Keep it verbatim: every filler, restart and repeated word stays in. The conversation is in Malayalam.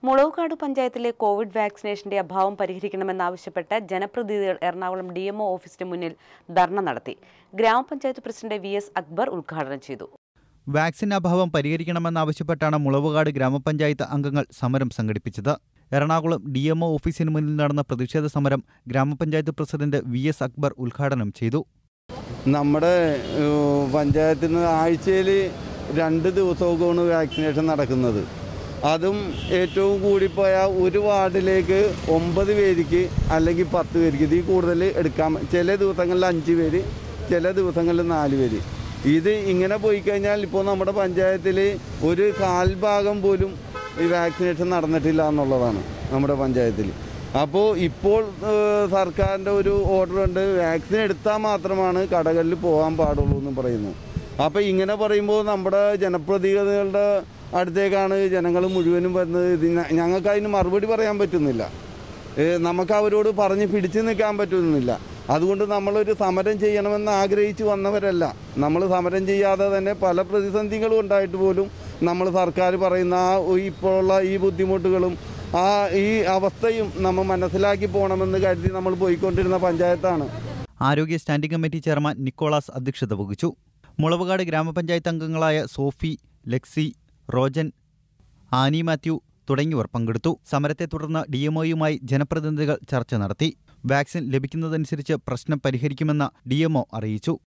മുളവുകാട് പഞ്ചായത്തിലെ കോവിഡ് വാക്സിനേഷന്റെ അഭാവം പരിഹരിക്കണമെന്നാവശ്യപ്പെട്ട് ജനപ്രതിനിധികൾ എറണാകുളം ഡി എം ഒ ഓഫീസിന് മുന്നിൽ ധർണ നടത്തി. ഗ്രാമപഞ്ചായത്ത് പ്രസിഡന്റ് വി എസ് അക്ബർ ഉദ്ഘാടനം ചെയ്തു. വാക്സിൻ അഭാവം പരിഹരിക്കണമെന്നാവശ്യപ്പെട്ടാണ് മുളവുകാട് ഗ്രാമപഞ്ചായത്ത് അംഗങ്ങൾ സമരം സംഘടിപ്പിച്ചത്. എറണാകുളം ഡി എം ഒ ഓഫീസിന് മുന്നിൽ നടന്ന പ്രതിഷേധ സമരം ഗ്രാമപഞ്ചായത്ത് പ്രസിഡന്റ് വി എസ് അക്ബർ ഉദ്ഘാടനം ചെയ്തു. നമ്മുടെ പഞ്ചായത്തിൽ നിന്ന് ആഴ്ചയിൽ രണ്ട് ദിവസമൊക്കെയാണ് വാക്സിനേഷൻ നടക്കുന്നത്. അതും ഏറ്റവും കൂടിപ്പോയ ഒരു വാർഡിലേക്ക് ഒമ്പത് പേർക്ക് അല്ലെങ്കിൽ പത്ത് പേർക്ക് ഇതിൽ കൂടുതൽ എടുക്കാം. ചില ദിവസങ്ങളിൽ അഞ്ച് പേര്, ചില ദിവസങ്ങളിൽ നാല് പേര്. ഇത് ഇങ്ങനെ പോയി കഴിഞ്ഞാൽ ഇപ്പോൾ നമ്മുടെ പഞ്ചായത്തിൽ ഒരു കാൽഭാഗം പോലും ഈ വാക്സിനേഷൻ നടന്നിട്ടില്ല എന്നുള്ളതാണ് നമ്മുടെ പഞ്ചായത്തിൽ. അപ്പോൾ ഇപ്പോൾ സർക്കാരിൻ്റെ ഒരു ഓർഡർ ഉണ്ട്, വാക്സിൻ എടുത്താൽ മാത്രമാണ് കടകളിൽ പോകാൻ പാടുള്ളൂ എന്ന് പറയുന്നു. അപ്പോൾ ഇങ്ങനെ പറയുമ്പോൾ നമ്മുടെ ജനപ്രതിനിധികളുടെ അടുത്തേക്കാണ് ജനങ്ങൾ മുഴുവനും വരുന്നത്. ഇത് ഞങ്ങൾക്ക് അതിന് മറുപടി പറയാൻ പറ്റുന്നില്ല, നമുക്ക് അവരോട് പറഞ്ഞ് പിടിച്ചു നിൽക്കാൻ പറ്റുന്നില്ല. അതുകൊണ്ട് നമ്മളൊരു സമരം ചെയ്യണമെന്ന് ആഗ്രഹിച്ച് വന്നവരല്ല. നമ്മൾ സമരം ചെയ്യാതെ തന്നെ പല പ്രതിസന്ധികളും ഉണ്ടായിട്ട് പോലും നമ്മൾ സർക്കാർ പറയുന്ന ആ ഇപ്പോഴുള്ള ഈ ബുദ്ധിമുട്ടുകളും ആ ഈ അവസ്ഥയും നമ്മൾ മനസ്സിലാക്കി പോകണമെന്ന് കരുതി നമ്മൾ പോയിക്കൊണ്ടിരുന്ന പഞ്ചായത്താണ്. ആരോഗ്യ സ്റ്റാൻഡിംഗ് കമ്മിറ്റി ചെയർമാൻ നിക്കോളാസ് അധ്യക്ഷത വഹിച്ചു. മുളവുകാട് ഗ്രാമപഞ്ചായത്ത് അംഗങ്ങളായ Sophie, Lexi, Rojan, Annie Mathew തുടങ്ങിയവർ പങ്കെടുത്തു. സമരത്തെ തുടർന്ന് ഡി എം ഒയുമായി ജനപ്രതിനിധികൾ ചർച്ച നടത്തി. വാക്സിൻ ലഭിക്കുന്നതനുസരിച്ച് പ്രശ്നം പരിഹരിക്കുമെന്ന് ഡി എം ഒ അറിയിച്ചു.